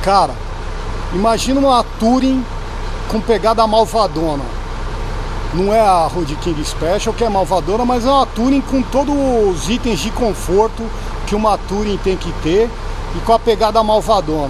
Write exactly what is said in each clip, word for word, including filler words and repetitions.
Cara, imagina uma Touring com pegada malvadona. Não é a Road King Special que é malvadona, mas é uma Touring com todos os itens de conforto que uma Touring tem que ter e com a pegada malvadona.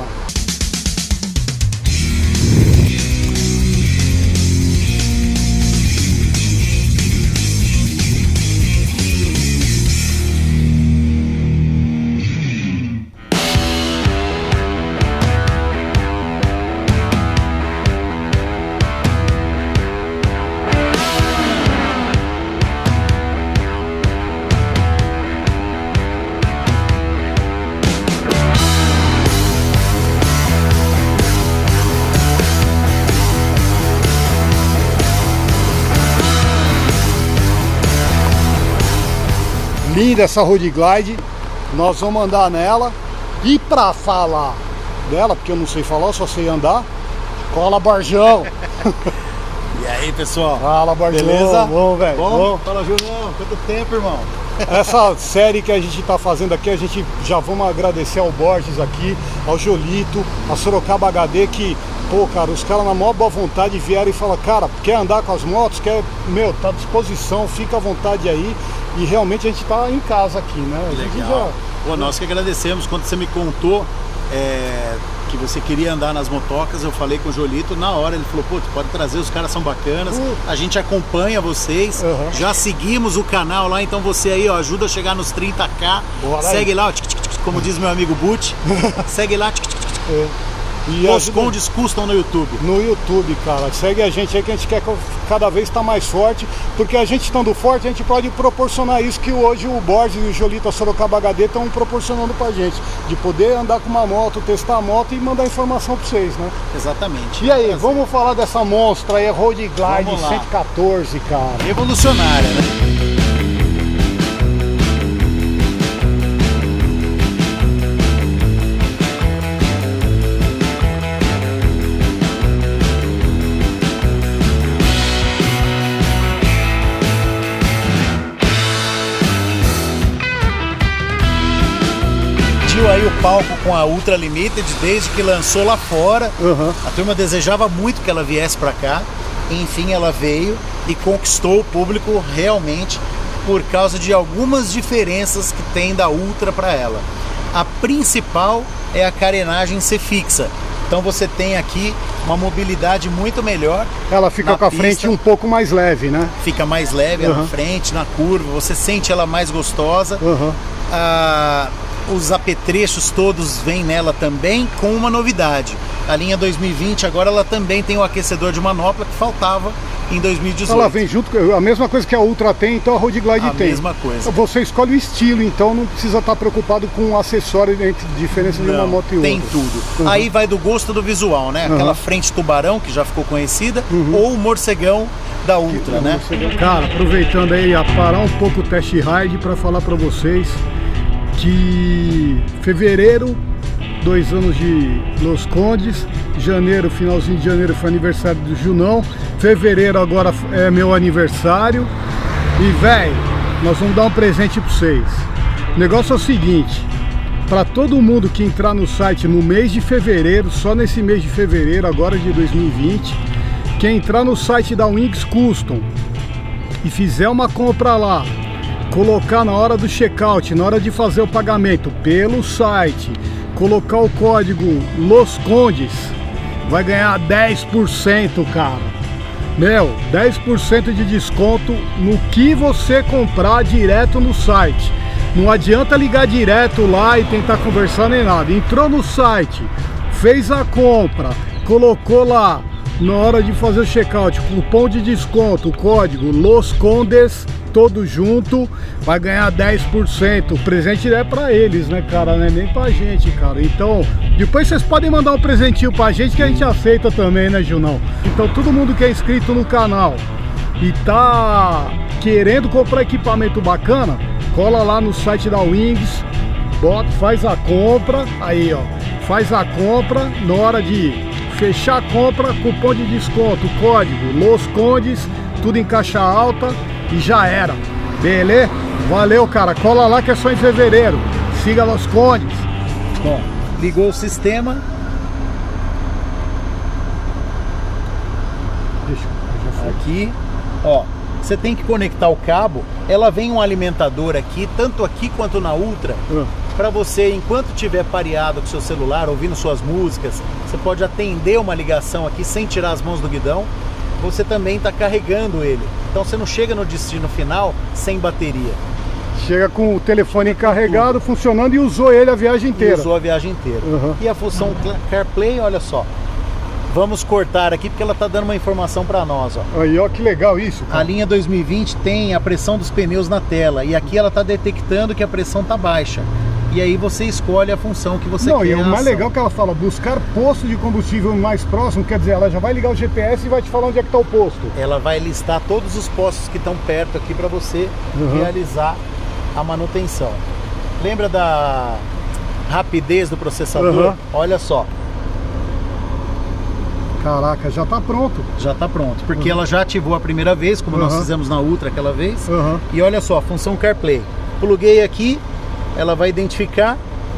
Linda essa Road Glide, nós vamos andar nela. E pra falar dela, porque eu não sei falar, só sei andar, cola Borjão. E aí, pessoal? Fala, Borjão. Beleza? Bom, velho. Bom? Bom. Fala, Junão. Quanto tempo, irmão? Essa série que a gente tá fazendo aqui, a gente já vamos agradecer ao Borges aqui, ao Jolito, a Sorocaba H D, que, pô, cara, os caras na maior boa vontade vieram e falaram, cara, quer andar com as motos? Quer, meu, tá à disposição, fica à vontade aí. E realmente a gente tá em casa aqui, né? A gente Legal. já... Pô, nós que agradecemos. Quando você me contou é, que você queria andar nas motocas, eu falei com o Jolito, na hora ele falou, pô, tu pode trazer, os caras são bacanas, uh. a gente acompanha vocês, uhum. já seguimos o canal lá, então você aí, ó, ajuda a chegar nos trinta K, Bora segue aí. lá, ó, tic, tic, tic, como diz meu amigo Butch, segue lá, tic, tic, tic. É. E os condes custam no YouTube. No YouTube, cara. Segue a gente aí que a gente quer cada vez estar mais forte. Porque a gente estando forte, a gente pode proporcionar isso que hoje o Borges e o Jolito, a Sorocaba H D estão proporcionando pra gente. De poder andar com uma moto, testar a moto e mandar informação pra vocês, né? Exatamente. E aí, vamos falar dessa monstra aí, a Road Glide cento e quatorze, cara. Revolucionária, né? Aí o palco com a Ultra Limited desde que lançou lá fora. Uhum. A turma desejava muito que ela viesse para cá. Enfim, ela veio e conquistou o público realmente por causa de algumas diferenças que tem da Ultra para ela. A principal é a carenagem ser fixa. Então você tem aqui uma mobilidade muito melhor. Ela fica com a frente um pouco mais leve, né? Fica mais leve uhum. na frente, na curva. Você sente ela mais gostosa. Uhum. Ah, os apetrechos todos vêm nela também, com uma novidade. A linha dois mil e vinte agora ela também tem o aquecedor de manopla que faltava em dois mil e dezoito. Ela vem junto com a mesma coisa que a Ultra tem, então a Road Glide a tem. A mesma coisa. Você escolhe o estilo, então não precisa estar preocupado com o acessório entre diferença de uma moto e outra. Tem tudo. Uhum. Aí vai do gosto do visual, né? Aquela uhum. frente tubarão, que já ficou conhecida, uhum. ou o morcegão da Ultra, que, né? Cara, aproveitando aí a parar um pouco o test ride para falar para vocês que fevereiro, dois anos de Los Condes, janeiro, finalzinho de janeiro foi aniversário do Junão, fevereiro agora é meu aniversário e, velho, nós vamos dar um presente para vocês. O negócio é o seguinte, para todo mundo que entrar no site no mês de fevereiro, só nesse mês de fevereiro, agora de dois mil e vinte, quem entrar no site da Wings Custom e fizer uma compra lá, colocar na hora do checkout, na hora de fazer o pagamento pelo site, colocar o código Los Condes, vai ganhar dez por cento, cara. Meu, dez por cento de desconto no que você comprar direto no site. Não adianta ligar direto lá e tentar conversar nem nada. Entrou no site, fez a compra, colocou lá na hora de fazer o checkout, cupom de desconto, código Los Condes, todo junto, vai ganhar dez por cento. O presente é pra eles, né, cara? Não é nem pra gente, cara. Então, depois vocês podem mandar um presentinho pra gente que a gente aceita também, né, Junão? Então, todo mundo que é inscrito no canal e tá querendo comprar equipamento bacana, cola lá no site da Wings, bota, faz a compra, aí, ó, faz a compra, na hora de fechar a compra, cupom de desconto, código Los Condes, tudo em caixa alta e já era, beleza? Valeu, cara, cola lá que é só em fevereiro, siga Los Condes. Bom, ligou o sistema, Deixa eu já aqui, ó. Você tem que conectar o cabo. Ela vem um alimentador aqui, tanto aqui quanto na Ultra, uh. para você, enquanto estiver pareado com seu celular, ouvindo suas músicas, você pode atender uma ligação aqui sem tirar as mãos do guidão. Você também está carregando ele. Então você não chega no destino final sem bateria. Chega com o telefone carregado, funcionando, e usou ele a viagem inteira. E usou a viagem inteira. Uhum. E a função CarPlay, olha só. Vamos cortar aqui porque ela está dando uma informação para nós. Ó. Aí, ó, que legal isso, cara. A linha dois mil e vinte tem a pressão dos pneus na tela. E aqui ela está detectando que a pressão está baixa. E aí você escolhe a função que você Não, quer. E o mais legal é que ela fala buscar posto de combustível mais próximo. Quer dizer, ela já vai ligar o G P S e vai te falar onde é que está o posto. Ela vai listar todos os postos que estão perto aqui para você uhum. realizar a manutenção. Lembra da rapidez do processador? Uhum. Olha só. Caraca, já está pronto. Já está pronto, porque uhum. ela já ativou a primeira vez, como uhum. nós fizemos na Ultra aquela vez. Uhum. E olha só, a função CarPlay. Pluguei aqui, ela vai identificar.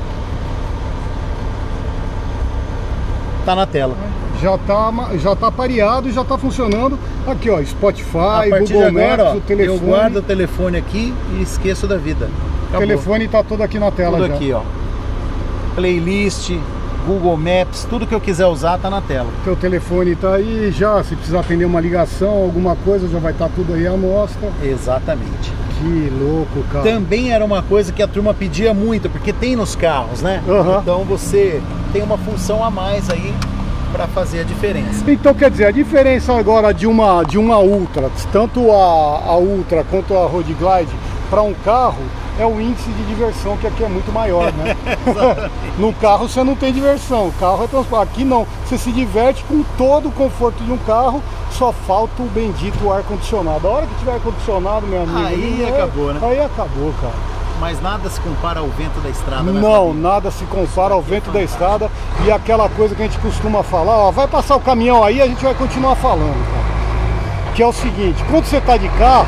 Tá na tela. Já tá, já tá pareado e já tá funcionando. Aqui, ó, Spotify, a partir Google de agora, Maps, ó, o telefone. Eu guardo o telefone aqui e esqueço da vida. Acabou. O telefone tá todo aqui na tela. Tudo já. aqui, ó. Playlist, Google Maps, tudo que eu quiser usar tá na tela. Teu telefone tá aí já, se precisar atender uma ligação, alguma coisa, já vai estar tá tudo aí à mostra. Exatamente. Que louco, cara. Também era uma coisa que a turma pedia muito, porque tem nos carros, né? Uhum. Então você tem uma função a mais aí para fazer a diferença. Então, quer dizer, a diferença agora de uma, de uma Ultra, tanto a, a Ultra quanto a Road Glide, para um carro, é o índice de diversão, que aqui é muito maior, né? No carro você não tem diversão, o carro é transporte. Aqui não, você se diverte com todo o conforto de um carro, só falta o bendito ar-condicionado. A hora que tiver ar-condicionado, meu amigo... Aí é, acabou, né? Aí acabou, cara. Mas nada se compara ao vento da estrada, né? Não, nada se compara ao vento da estrada. E aquela coisa que a gente costuma falar, ó, vai passar o caminhão aí, a gente vai continuar falando, cara. Que é o seguinte, quando você tá de carro,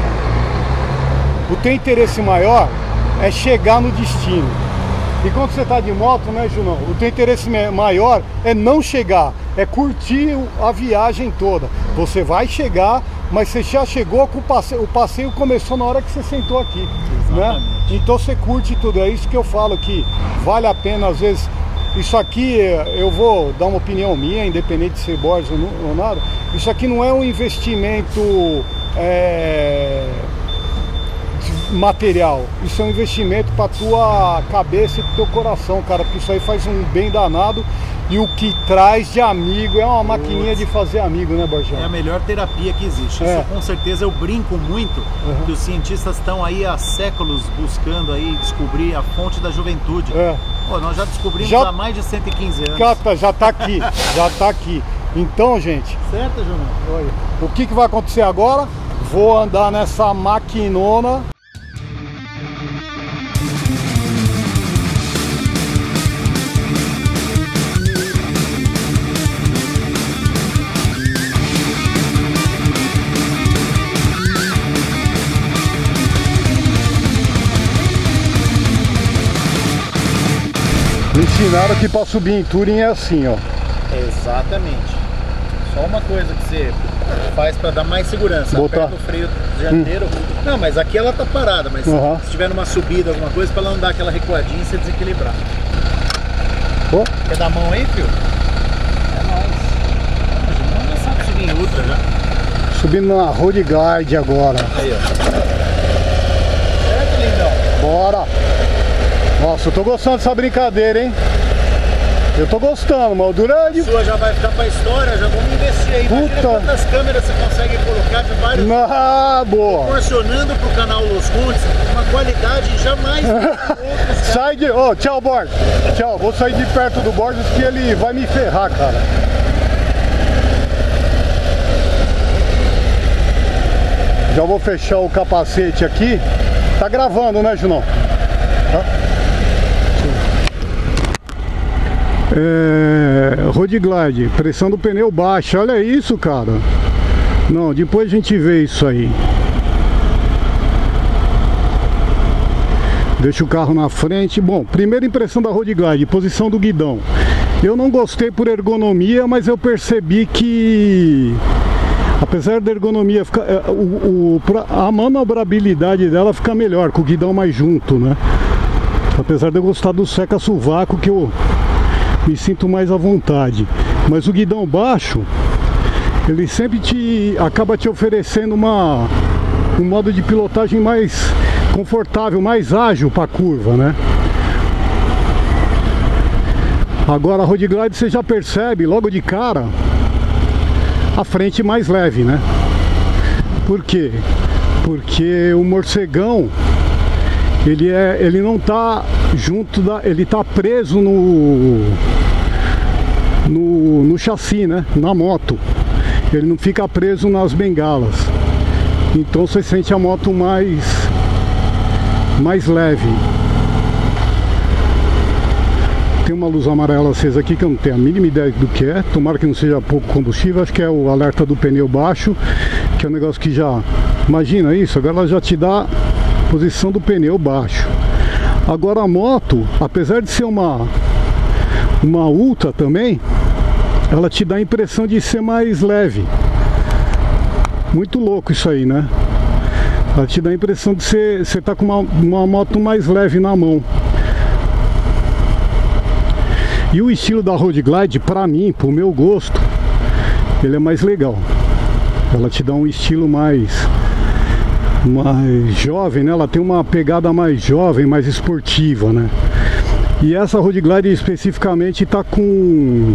o teu interesse maior é chegar no destino. E quando você está de moto, né, Junão, o teu interesse maior é não chegar, é curtir a viagem toda. Você vai chegar, mas você já chegou com o passeio, o passeio começou na hora que você sentou aqui, né? Então você curte tudo, é isso que eu falo, que vale a pena, às vezes, isso aqui, eu vou dar uma opinião minha, independente de ser Borges ou nada, isso aqui não é um investimento... É... material, isso é um investimento para tua cabeça e pro teu coração, cara, porque isso aí faz um bem danado. E o que traz de amigo é uma maquininha de fazer amigo, né, Borjão? É a melhor terapia que existe. É. Isso com certeza eu brinco muito, uhum. que os cientistas estão aí há séculos buscando aí descobrir a fonte da juventude. É. Pô, nós já descobrimos já... há mais de cento e quinze anos. Já tá, já tá aqui, já tá aqui. Então, gente, certo, João? O que que vai acontecer agora? Vou andar nessa maquinona. Me ensinaram que para subir em Touring é assim, ó. Exatamente. Só uma coisa que você faz para dar mais segurança. Botar o freio dianteiro. Hum. Não, mas aqui ela tá parada, mas uhum. se tiver numa subida, alguma coisa, para ela não dar aquela recuadinha e você desequilibrar. Oh. Quer dar a mão aí, filho? É nóis. Vamos já sabe subir em Ultra já. Subindo na Road Glide agora. Aí, ó. Certo, lindão? Bora. Nossa, eu tô gostando dessa brincadeira, hein? Eu tô gostando, mas o Durante... Sua já vai ficar pra história, já vamos investir aí. Imagina Puta. quantas câmeras você consegue colocar de vários... Ah, boa! Proporcionando pro canal Los Condes uma qualidade jamais... Sai de... Ô, oh, tchau, Borges. Tchau, vou sair de perto do Borges que ele vai me ferrar, cara. Já vou fechar o capacete aqui. Tá gravando, né, Junão? Tá? É, Road Glide, pressão do pneu baixa, olha isso, cara. Não, depois a gente vê isso aí. Deixa o carro na frente. Bom, primeira impressão da Road Glide, posição do guidão. Eu não gostei por ergonomia, mas eu percebi que Apesar da ergonomia ficar, o, o, a manobrabilidade dela fica melhor, com o guidão mais junto, né? Apesar de eu gostar do seca-sovaco, que eu me sinto mais à vontade. Mas o guidão baixo, ele sempre te acaba te oferecendo uma, um modo de pilotagem mais confortável, mais ágil para a curva, né? Agora a Road Glide você já percebe logo de cara a frente mais leve, né? Por quê? Porque o morcegão ele, é, ele não tá junto da... ele tá preso no, no, no chassi, né? Na moto. Ele não fica preso nas bengalas. Então você sente a moto mais, mais leve. Tem uma luz amarela acesa aqui que eu não tenho a mínima ideia do que é. Tomara que não seja pouco combustível. Acho que é o alerta do pneu baixo, que é um negócio que já... Imagina isso, agora ela já te dá a posição do pneu baixo. Agora a moto, apesar de ser uma, uma Ultra também, ela te dá a impressão de ser mais leve. Muito louco isso aí, né? Ela te dá a impressão de você você tá com uma, uma moto mais leve na mão. E o estilo da Road Glide, pra mim, pro meu gosto, ele é mais legal. Ela te dá um estilo mais, mais jovem, né? Ela tem uma pegada mais jovem, mais esportiva, né? E essa Road Glide especificamente tá com...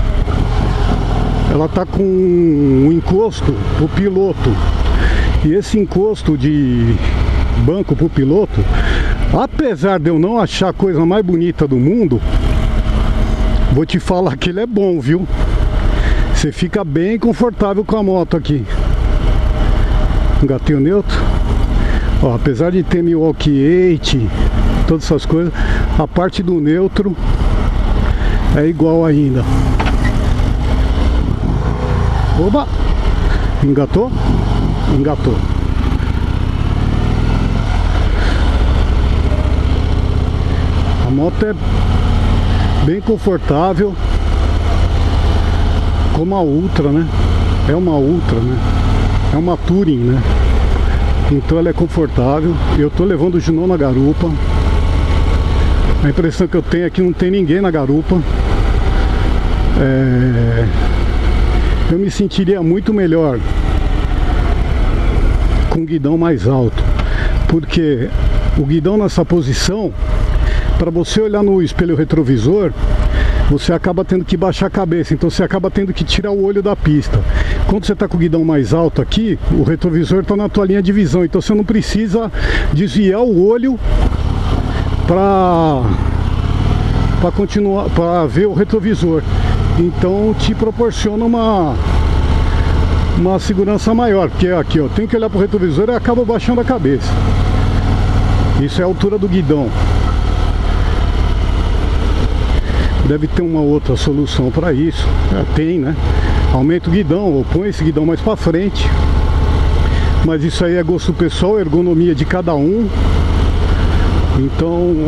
Ela tá com um encosto pro piloto. E esse encosto de banco pro piloto, apesar de eu não achar a coisa mais bonita do mundo, vou te falar que ele é bom, viu? Você fica bem confortável com a moto aqui. Engatei o neutro. Ó, apesar de ter Milwaukee oito, todas essas coisas, a parte do neutro é igual ainda. Oba! Engatou? Engatou. A moto é bem confortável, como a Ultra, né? É uma Ultra, né? É uma Touring, né? Então ela é confortável. Eu tô levando o Junão na garupa. A impressão que eu tenho é que não tem ninguém na garupa. É... Eu me sentiria muito melhor com o guidão mais alto, porque o guidão nessa posição, para você olhar no espelho retrovisor, você acaba tendo que baixar a cabeça, então você acaba tendo que tirar o olho da pista. Quando você está com o guidão mais alto aqui, o retrovisor está na tua linha de visão, então você não precisa desviar o olho para para continuar, para ver o retrovisor. Então te proporciona uma uma segurança maior, porque aqui ó, tem que olhar para o retrovisor e acaba baixando a cabeça. Isso é a altura do guidão. Deve ter uma outra solução para isso. É, tem, né? Aumenta o guidão ou põe esse guidão mais para frente. Mas isso aí é gosto pessoal, ergonomia de cada um. Então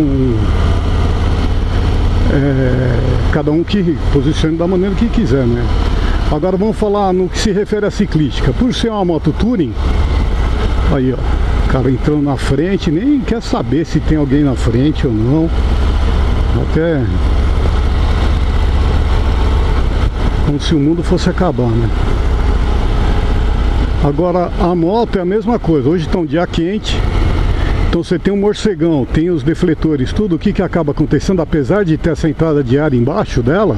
é, cada um que posicione da maneira que quiser, né? Agora vamos falar no que se refere à ciclística. Por ser uma moto Touring, aí ó, o cara entrando na frente, nem quer saber se tem alguém na frente ou não. Até como se o mundo fosse acabar, né? Agora a moto é a mesma coisa. Hoje está um dia quente, então você tem um morcegão, tem os defletores, tudo. O que que acaba acontecendo? Apesar de ter essa entrada de ar embaixo dela,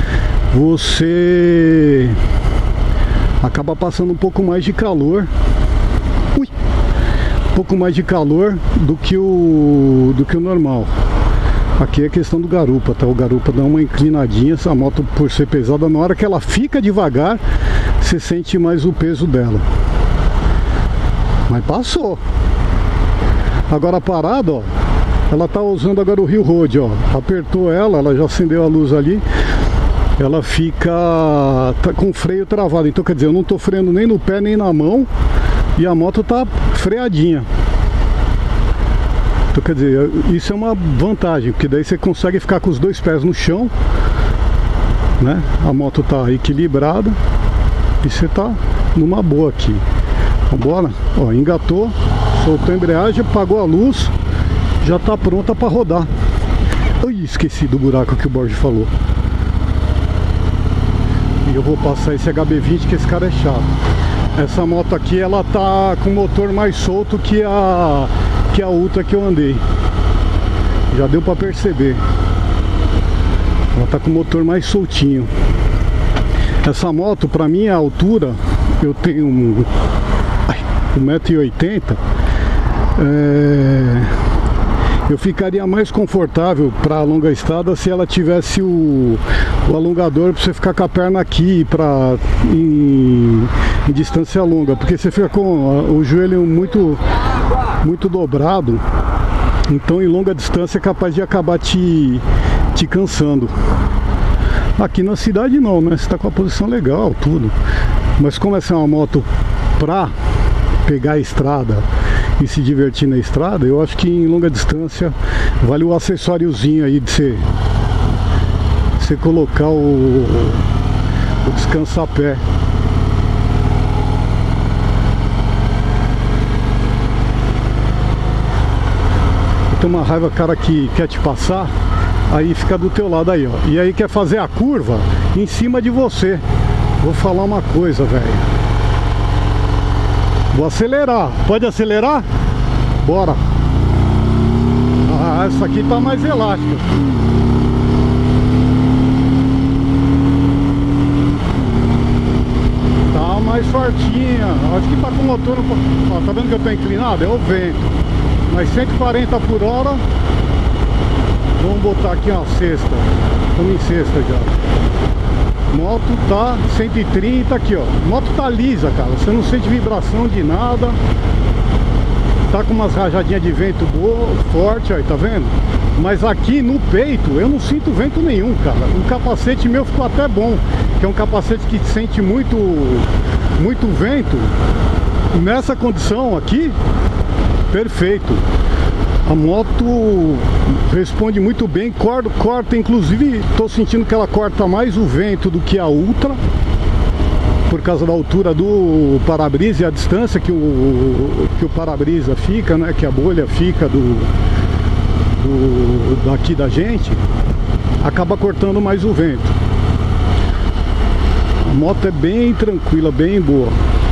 você acaba passando um pouco mais de calor. Ui! Um pouco mais de calor do que o do que o normal. Aqui é questão do garupa, tá? O garupa dá uma inclinadinha, essa moto por ser pesada, na hora que ela fica devagar, você sente mais o peso dela. Mas passou. Agora parada, ó, ela tá usando agora o Rio Road, ó. Apertou ela, ela já acendeu a luz ali. Ela fica tá com o freio travado, então quer dizer, eu não tô freando nem no pé nem na mão e a moto tá freadinha. Então quer dizer, isso é uma vantagem, porque daí você consegue ficar com os dois pés no chão, né? A moto tá equilibrada e você tá numa boa aqui. Vambora, ó, engatou, soltou a embreagem, apagou a luz, já tá pronta para rodar. Ai, esqueci do buraco que o Borges falou. E eu vou passar esse H B vinte, que esse cara é chato. Essa moto aqui, ela tá com o motor mais solto que a que a Ultra que eu andei. Já deu para perceber. Ela tá com o motor mais soltinho. Essa moto, pra mim, a altura, eu tenho um, um metro e oitenta. É, eu ficaria mais confortável para longa estrada se ela tivesse o, o alongador para você ficar com a perna aqui pra, em, em distância longa, porque você fica com o joelho muito, muito dobrado, então em longa distância é capaz de acabar te, te cansando. Aqui na cidade não, né? Você tá com a posição legal, tudo, mas como essa é uma moto pra pegar a estrada e se divertir na estrada, eu acho que em longa distância vale o acessóriozinho aí de você, você colocar o, o descansa-pé. Tem uma raiva, cara, que quer te passar, aí fica do teu lado aí, ó, e aí quer fazer a curva em cima de você. Vou falar uma coisa, velho. Vou acelerar. Pode acelerar? Bora. Ah, essa aqui tá mais elástica. Tá mais fortinha. Acho que tá com o motor... Ó, tá vendo que eu tô inclinado? É o vento. Mas cento e quarenta por hora. Vamos botar aqui uma sexta. Estamos em sexta já. Moto tá cento e trinta aqui, ó. Moto tá lisa, cara. Você não sente vibração de nada. Tá com umas rajadinhas de vento boa, forte, aí, tá vendo? Mas aqui no peito eu não sinto vento nenhum, cara. O capacete meu ficou até bom, que é um capacete que sente muito, muito vento. Nessa condição aqui, perfeito. A moto responde muito bem, corta, corta, inclusive estou sentindo que ela corta mais o vento do que a Ultra, por causa da altura do para-brisa e a distância que o, que o para-brisa fica, né, que a bolha fica do, do daqui da gente, acaba cortando mais o vento. A moto é bem tranquila, bem boa.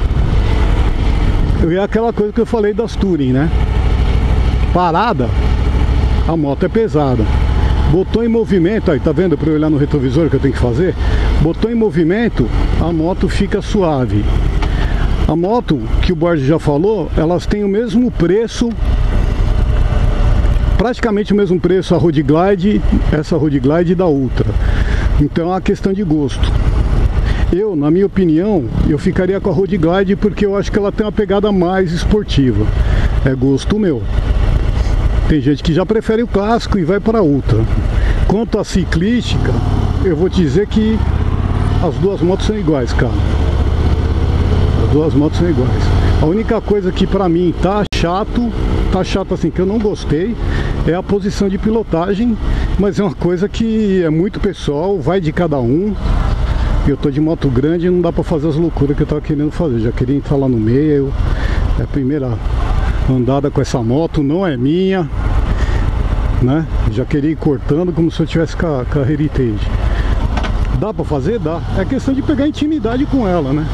É aquela coisa que eu falei das Touring, né? Parada, a moto é pesada. Botou em movimento, aí tá vendo, para eu olhar no retrovisor que eu tenho que fazer? Botou em movimento, a moto fica suave. A moto, que o Borges já falou, elas têm o mesmo preço, praticamente o mesmo preço, a Road Glide, essa Road Glide da Ultra. Então é uma questão de gosto. Eu, na minha opinião, eu ficaria com a Road Glide porque eu acho que ela tem uma pegada mais esportiva. É gosto meu. Tem gente que já prefere o clássico e vai para a Ultra. Quanto à ciclística, eu vou te dizer que as duas motos são iguais, cara. As duas motos são iguais. A única coisa que pra mim tá chato, tá chato assim, que eu não gostei, é a posição de pilotagem, mas é uma coisa que é muito pessoal, vai de cada um. Eu tô de moto grande e não dá pra fazer as loucuras que eu tava querendo fazer. Já queria entrar lá no meio. É a primeira andada com essa moto, não é minha, né? Já queria ir cortando como se eu tivesse com a, com a Heritage. Dá pra fazer? Dá. É questão de pegar intimidade com ela, né?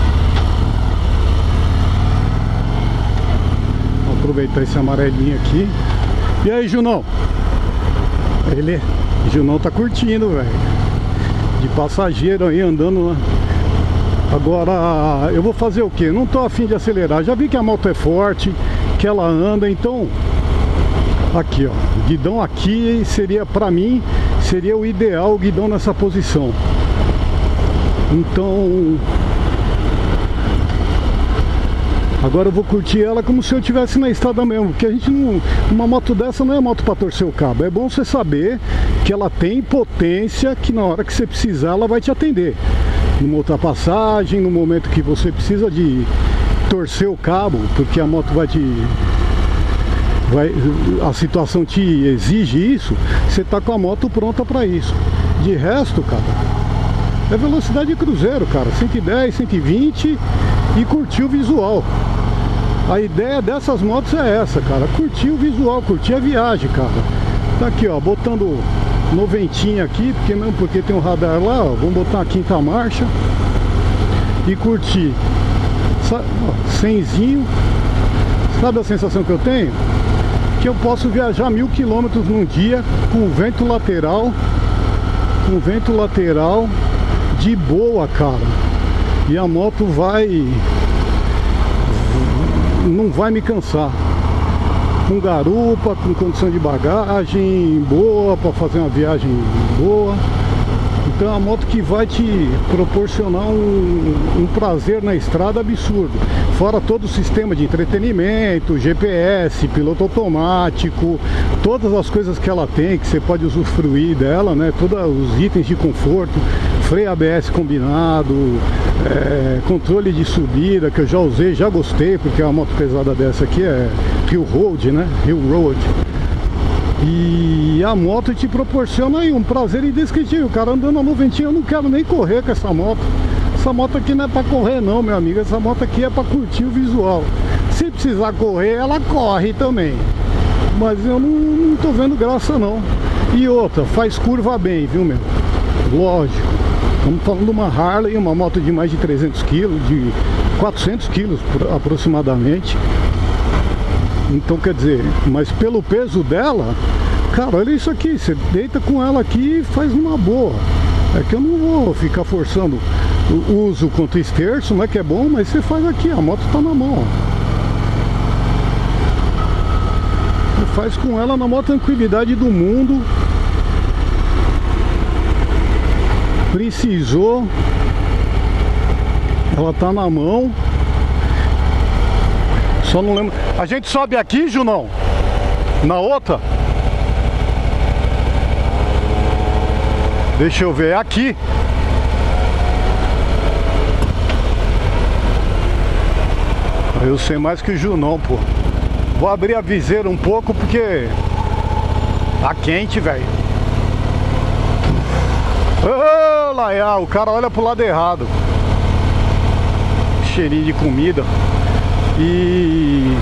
Vou aproveitar esse amarelinho aqui. E aí, Junão? Ele, Junão tá curtindo, velho. De passageiro aí andando lá. Agora, eu vou fazer o que? Não tô afim de acelerar. Já vi que a moto é forte, que ela anda, então... Aqui, ó. Guidão aqui seria, pra mim, seria o ideal, o guidão nessa posição. Então... Agora eu vou curtir ela como se eu estivesse na estrada mesmo. Porque a gente não... Uma moto dessa não é moto pra torcer o cabo. É bom você saber que ela tem potência, que na hora que você precisar ela vai te atender. Numa ultrapassagem, no momento que você precisa de torcer o cabo, porque a moto vai te... Vai, a situação te exige isso, você tá com a moto pronta para isso. De resto, cara, é velocidade de cruzeiro, cara, cento e dez, cento e vinte e curtir o visual. A ideia dessas motos é essa, cara, curtir o visual, curtir a viagem, cara. Tá aqui, ó, botando noventinha aqui, porque mesmo porque tem um radar lá, ó, vamos botar a quinta marcha e curtir. Cenzinho. Sabe a sensação que eu tenho? Que eu posso viajar mil quilômetros num dia com vento lateral, com vento lateral de boa, cara. E a moto vai, não vai me cansar. Com garupa, com condição de bagagem boa, para fazer uma viagem boa. Então é uma moto que vai te proporcionar um, um prazer na estrada absurdo. Fora todo o sistema de entretenimento, G P S, piloto automático, todas as coisas que ela tem, que você pode usufruir dela, né? Todos os itens de conforto, freio A B S combinado, é, controle de subida, que eu já usei, já gostei, porque uma moto pesada dessa aqui é Hill Road, né? Hill Road. E a moto te proporciona aí um prazer indescritível. O cara andando a noventinha, eu não quero nem correr com essa moto. Essa moto aqui não é pra correr não, meu amigo. Essa moto aqui é pra curtir o visual. Se precisar correr, ela corre também. Mas eu não, não tô vendo graça não. E outra, faz curva bem, viu, meu? Lógico. Estamos falando de uma Harley, uma moto de mais de trezentos quilos, de quatrocentos quilos aproximadamente. Então, quer dizer, mas pelo peso dela, cara, olha isso aqui, você deita com ela aqui e faz uma boa. É que eu não vou ficar forçando o uso contra esterço, não é que é bom, mas você faz aqui, a moto tá na mão, ó. Você faz com ela na maior tranquilidade do mundo. Precisou, ela tá na mão. Só não lembro. A gente sobe aqui, Junão? Na outra? Deixa eu ver, é aqui. Eu sei mais que o Junão, pô. Vou abrir a viseira um pouco porque tá quente, velho. Ô, Laia, o cara olha pro lado errado. Cheirinho de comida. E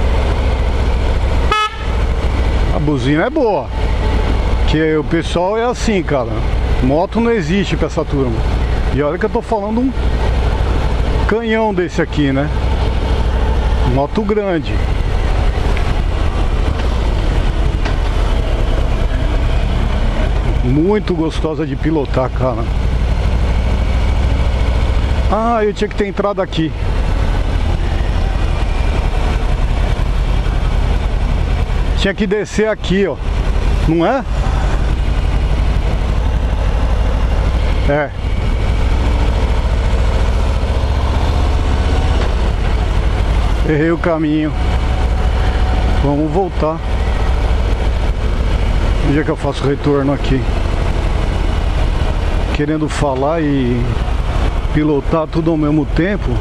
a buzina é boa, que o pessoal é assim, cara. Moto não existe pra essa turma. E olha que eu tô falando um canhão desse aqui, né? Moto grande. Muito gostosa de pilotar, cara. Ah, eu tinha que ter entrado aqui. Tinha que descer aqui, ó. Não é? É. Errei o caminho. Vamos voltar. Onde é que eu faço retorno aqui? Querendo falar e pilotar tudo ao mesmo tempo.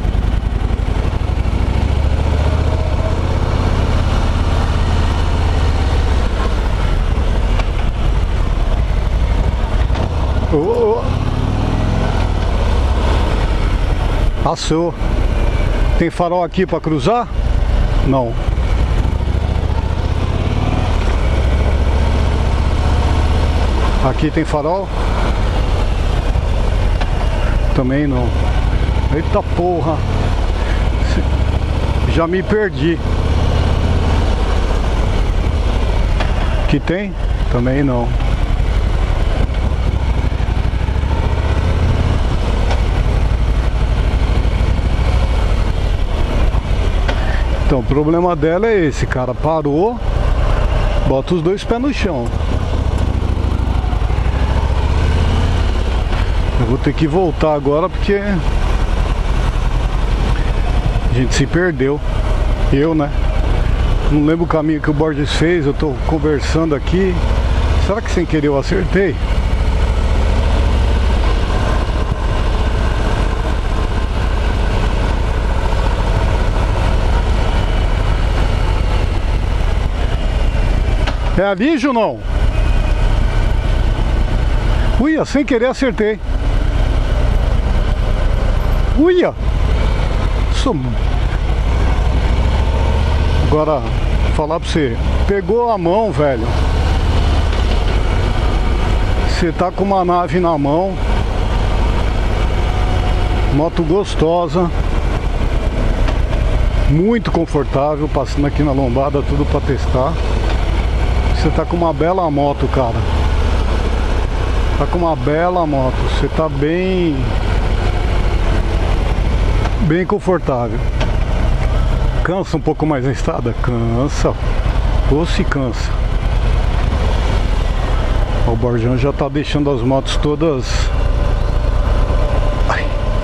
Oh, oh. Passou. Tem farol aqui para cruzar? Não. Aqui tem farol? Também não. Eita porra. Já me perdi. Aqui tem? Também não. Então, o problema dela é esse, cara. Parou, bota os dois pés no chão. Eu vou ter que voltar agora porque a gente se perdeu. Eu, né? Não lembro o caminho que o Borges fez. Eu tô conversando aqui. Será que sem querer eu acertei? É ali, Junão? Uia, sem querer acertei. Uia! isso, mano. Agora, falar pra você, pegou a mão, velho. Você tá com uma nave na mão. Moto gostosa. Muito confortável, passando aqui na lombada, tudo pra testar. Você tá com uma bela moto, cara. Tá com uma bela moto. Você tá bem... Bem confortável. Cansa um pouco mais a estrada? Cansa. Ou se cansa. O Borjão já tá deixando as motos todas... Ai.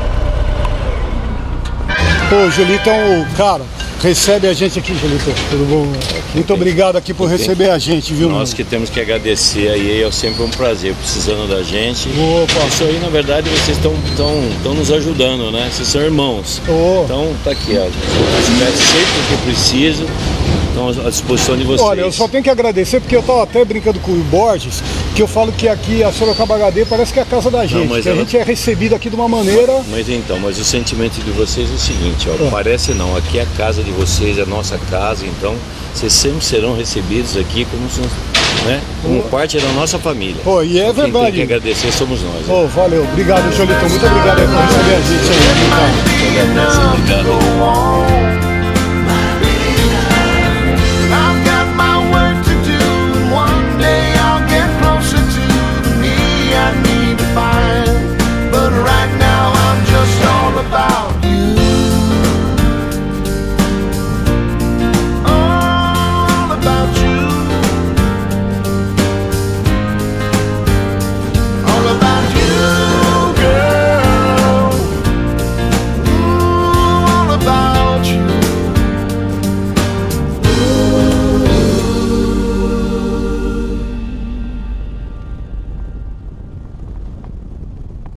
Ô, Julitão, cara, recebe a gente aqui, Julitão. Tudo bom? Muito obrigado aqui por receber a gente, viu? Nós que temos que agradecer aí, é sempre um prazer, precisando da gente. Opa. Isso aí, na verdade, vocês estão estão nos ajudando, né? Vocês são irmãos. Oh. Então, tá aqui, ó. Espero sempre que preciso. Estão à disposição de vocês. Olha, eu só tenho que agradecer, porque eu tava até brincando com o Borges, que eu falo que aqui a Sorocaba H D parece que é a casa da gente, Não, que ela... a gente é recebido aqui de uma maneira... Mas então, mas o sentimento de vocês é o seguinte, ó, é. Parece não, aqui é a casa de vocês, é a nossa casa, então vocês sempre serão recebidos aqui como, né, como oh. parte da nossa família. Pô, e é então, verdade. Quem tem que agradecer somos nós. Oh, né? Valeu, obrigado, Jolitão, muito obrigado aí por receber a gente aí. Obrigado. Obrigado.